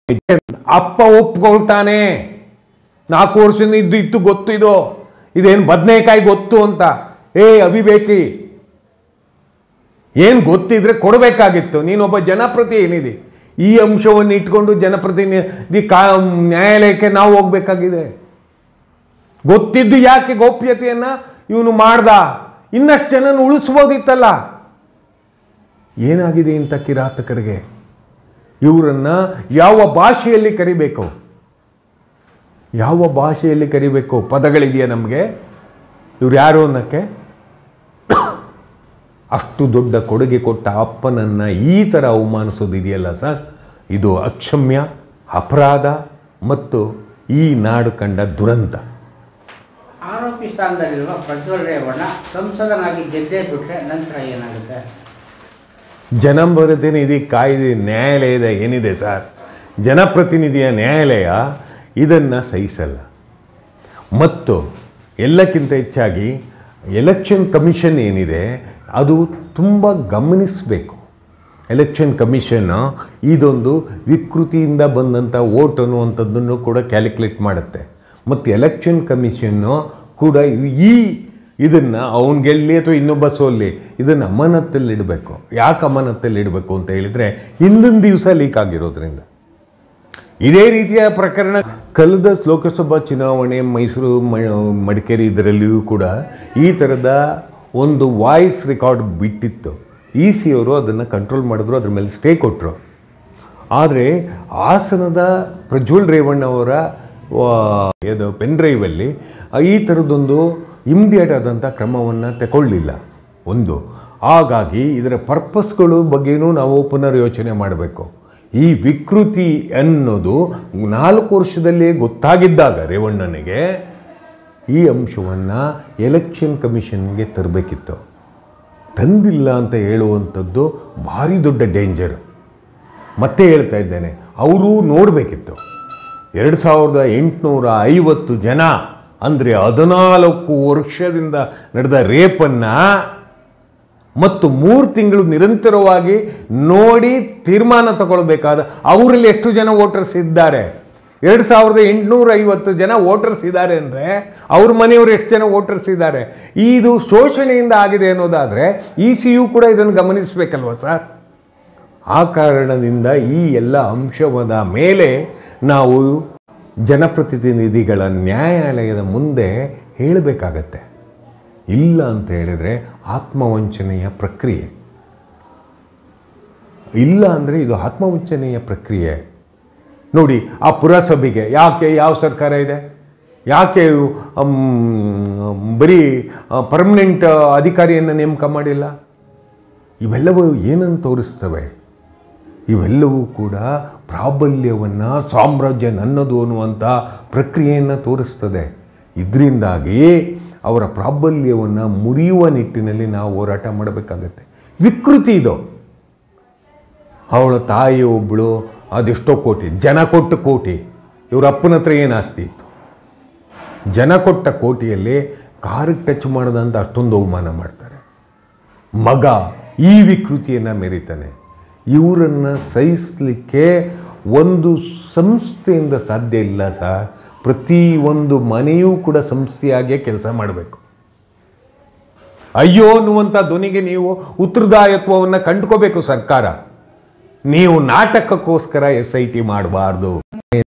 ಅಪ್ಪ ಒಪ್ಕೊಳ್ತಾನೆ, 4 ವರ್ಷದಿಂದ ಇತ್ತು ಗೊತ್ತು, ಇದೇನು ಬದನೆಕಾಯಿ ಗೊತ್ತು ಅಂತ. ಅವಿವೇಕಿ, ಏನು ಗೊತ್ತಿದ್ರೆ ಕೊಡಬೇಕಾಗಿತ್ತು. ನೀನೊಬ್ಬ ಜನಪ್ರತಿನಿಧಿ, ಈ ಅಂಶವನ್ನು ಇಟ್ಕೊಂಡು ಜನಪ್ರತಿನಿಧಿ ನ್ಯಾಯಾಲಯಕ್ಕೆ ನಾವು ಹೋಗ್ಬೇಕಾಗಿದೆ. ಗೊತ್ತಿದ್ದು ಯಾಕೆ ಗೌಪ್ಯತೆಯನ್ನ ಇವನು ಮಾಡ್ದ? ಇನ್ನಷ್ಟು ಜನನ ಉಳಿಸ್ಬೋದಿತ್ತಲ್ಲ. ಏನಾಗಿದೆ ಇಂಥ ಕಿರಾತಕರಿಗೆ? ಇವರನ್ನ ಯಾವ ಭಾಷೆಯಲ್ಲಿ ಕರಿಬೇಕು? ಯಾವ ಭಾಷೆಯಲ್ಲಿ ಕರಿಬೇಕು? ಪದಗಳಿದೆಯಾ ನಮಗೆ? ಇವ್ರು ಯಾರು ಅನ್ನಕ್ಕೆ? ಅಷ್ಟು ದೊಡ್ಡ ಕೊಡುಗೆ ಕೊಟ್ಟ ಅಪ್ಪನನ್ನು ಈ ಥರ ಅವಮಾನಿಸೋದಿದೆಯಲ್ಲ ಸರ್, ಇದು ಅಕ್ಷಮ್ಯ, ಅಪರಾಧ ಮತ್ತು ಈ ನಾಡು ಕಂಡ ದುರಂತ. ಆರೋಪಿ ಸ್ಥಾನದಲ್ಲಿರುವ ಪ್ರಜ್ವಲ್ ರೇವಣ್ಣ ಸಂಸದನಾಗಿ ಗೆದ್ದೇ ಬಿಟ್ಟರೆ ನಂತರ ಏನಾಗುತ್ತೆ? ಜನಪ್ರತಿನಿಧಿ ಕಾಯ್ದೆ ನ್ಯಾಯಾಲಯದ ಏನಿದೆ ಸರ್, ಜನಪ್ರತಿನಿಧಿಯ ನ್ಯಾಯಾಲಯ ಇದನ್ನು ಸಹಿಸಲ್ಲ. ಮತ್ತು ಎಲ್ಲಕ್ಕಿಂತ ಹೆಚ್ಚಾಗಿ ಎಲೆಕ್ಷನ್ ಕಮಿಷನ್ ಏನಿದೆ ಅದು ತುಂಬ ಗಮನಿಸಬೇಕು. ಎಲೆಕ್ಷನ್ ಕಮಿಷನ್ನು ಇದೊಂದು ವಿಕೃತಿಯಿಂದ ಬಂದಂಥ ವೋಟ್ ಅನ್ನುವಂಥದ್ದನ್ನು ಕೂಡ ಕ್ಯಾಲ್ಕುಲೇಟ್ ಮಾಡುತ್ತೆ. ಮತ್ತು ಎಲೆಕ್ಷನ್ ಕಮಿಷನ್ನು ಕೂಡ ಇದನ್ನು ಅವನು ಗೆಲ್ಲಿ ಅಥವಾ ಇನ್ನೊಬ್ಬ ಸೋಲ್ಲಿ ಇದನ್ನು ಅಮಾನತ್ತಲ್ಲಿಡಬೇಕು. ಯಾಕೆ ಅಮಾನತ್ತಲ್ಲಿಡಬೇಕು ಅಂತ ಹೇಳಿದರೆ, ಹಿಂದಿನ ದಿವಸ ಲೀಕ್ ಆಗಿರೋದ್ರಿಂದ. ಇದೇ ರೀತಿಯ ಪ್ರಕರಣ ಕಳೆದ ಲೋಕಸಭಾ ಚುನಾವಣೆ ಮೈಸೂರು ಮಡಿಕೇರಿ ಇದರಲ್ಲಿಯೂ ಕೂಡ ಈ ಥರದ ಒಂದು ವಾಯ್ಸ್ ರೆಕಾರ್ಡ್ ಬಿಟ್ಟಿತ್ತು. ಸಿ ಅವರು ಅದನ್ನು ಕಂಟ್ರೋಲ್ ಮಾಡಿದ್ರು, ಅದ್ರ ಮೇಲೆ ಸ್ಟೇ ಕೊಟ್ಟರು. ಆದರೆ ಹಾಸನದ ಪ್ರಜ್ವಲ್ ರೇವಣ್ಣ ಅವರ ಪೆನ್ ಡ್ರೈವಲ್ಲಿ ಈ ಥರದ್ದೊಂದು ಇಮ್ಡಿಯೇಟ್ ಆದಂಥ ಕ್ರಮವನ್ನು ತಗೊಳ್ಳಿಲ್ಲ ಒಂದು. ಹಾಗಾಗಿ ಇದರ ಪರ್ಪಸ್ಗಳು ಬಗ್ಗೆಯೂ ನಾವು ಪುನರ್ ಯೋಚನೆ ಮಾಡಬೇಕು. ಈ ವಿಕೃತಿ ಅನ್ನೋದು 4 ವರ್ಷದಲ್ಲೇ ಗೊತ್ತಾಗಿದ್ದಾಗ ರೇವಣ್ಣನಿಗೆ ಈ ಅಂಶವನ್ನು ಎಲೆಕ್ಷನ್ ಕಮಿಷನ್ಗೆ ತರಬೇಕಿತ್ತು. ತಂದಿಲ್ಲ ಅಂತ ಹೇಳುವಂಥದ್ದು ಭಾರಿ ದೊಡ್ಡ ಡೇಂಜರು. ಮತ್ತೆ ಹೇಳ್ತಾ ಇದ್ದೇನೆ, ಅವರು ನೋಡಬೇಕಿತ್ತು. 2850 ಜನ ಅಂದರೆ 14 ವರ್ಷದಿಂದ ನಡೆದ ರೇಪನ್ನು ಮತ್ತು 3 ತಿಂಗಳು ನಿರಂತರವಾಗಿ ನೋಡಿ ತೀರ್ಮಾನ ತಗೊಳ್ಬೇಕಾದ ಅವರಲ್ಲಿ ಎಷ್ಟು ಜನ ವೋಟರ್ಸ್ ಇದ್ದಾರೆ? 2850 ಜನ ವೋಟರ್ಸ್ ಇದ್ದಾರೆ ಅಂದರೆ ಅವ್ರ ಮನೆಯವರು ಎಷ್ಟು ಜನ ವೋಟರ್ಸ್ ಇದ್ದಾರೆ? ಇದು ಶೋಷಣೆಯಿಂದ ಆಗಿದೆ ಅನ್ನೋದಾದರೆ ಸಿ ಕೂಡ ಇದನ್ನು ಗಮನಿಸಬೇಕಲ್ವ ಸರ್? ಆ ಕಾರಣದಿಂದ ಈ ಎಲ್ಲ ಅಂಶವಾದ ಮೇಲೆ ನಾವು ಜನಪ್ರತಿನಿಧಿಗಳ ನ್ಯಾಯಾಲಯದ ಮುಂದೆ ಹೇಳಬೇಕಾಗತ್ತೆ. ಇಲ್ಲ ಅಂತ ಹೇಳಿದರೆ ಆತ್ಮವಂಚನೆಯ ಪ್ರಕ್ರಿಯೆ. ಇಲ್ಲ ಅಂದರೆ ಇದು ಆತ್ಮವಂಚನೆಯ ಪ್ರಕ್ರಿಯೆ. ನೋಡಿ, ಆ ಪುರಸಭೆಗೆ ಯಾವ ಸರ್ಕಾರ ಇದೆ? ಯಾಕೆ ಬರೀ ಪರ್ಮನೆಂಟ್ ಅಧಿಕಾರಿಯನ್ನು ನೇಮಕ ಮಾಡಿಲ್ಲ? ಇವೆಲ್ಲವೂ ಏನನ್ನು ತೋರಿಸ್ತವೆ? ಇವೆಲ್ಲವೂ ಕೂಡ ಪ್ರಾಬಲ್ಯವನ್ನು, ಸಾಮ್ರಾಜ್ಯ ನನ್ನದು ಅನ್ನುವಂಥ ಪ್ರಕ್ರಿಯೆಯನ್ನು ತೋರಿಸ್ತದೆ. ಇದರಿಂದಾಗಿ ಅವರ ಪ್ರಾಬಲ್ಯವನ್ನು ಮುರಿಯುವ ನಿಟ್ಟಿನಲ್ಲಿ ನಾವು ಹೋರಾಟ ಮಾಡಬೇಕಾಗತ್ತೆ. ವಿಕೃತಿ ಇದು. ಅವಳ ತಾಯಿ ಒಬ್ಬಳು ಅದೆಷ್ಟೋ ಕೋಟಿ, ಜನ ಕೊಟ್ಟ ಕೋಟಿ. ಇವ್ರ ಅಪ್ಪನ ಹತ್ರ ಏನು ಆಸ್ತಿ ಇತ್ತು? ಜನ ಕೊಟ್ಟ ಕೋಟಿಯಲ್ಲಿ ಕಾರಿಗೆ ಟಚ್ ಮಾಡದಂತ ಅಷ್ಟೊಂದು ಅವಮಾನ ಮಾಡ್ತಾರೆ. ಮಗ ಈ ವಿಕೃತಿಯನ್ನು ಮೆರೀತಾನೆ. ಇವರನ್ನು ಸಹಿಸಲಿಕ್ಕೆ ಒಂದು ಸಂಸ್ಥೆಯಿಂದ ಸಾಧ್ಯ ಇಲ್ಲ ಸರ್. ಪ್ರತಿಯೊಂದು ಮನೆಯೂ ಕೂಡ ಸಂಸ್ಥೆಯಾಗಿಯೇ ಕೆಲಸ ಮಾಡಬೇಕು. ಅಯ್ಯೋ ಅನ್ನುವಂಥ ಧ್ವನಿಗೆ ನೀವು ಉತ್ತರದಾಯತ್ವವನ್ನು ಕಂಡುಕೋಬೇಕು ಸರ್ಕಾರ. ನೀವು ನಾಟಕಕ್ಕೋಸ್ಕರ SIT ಮಾಡಬಾರ್ದು.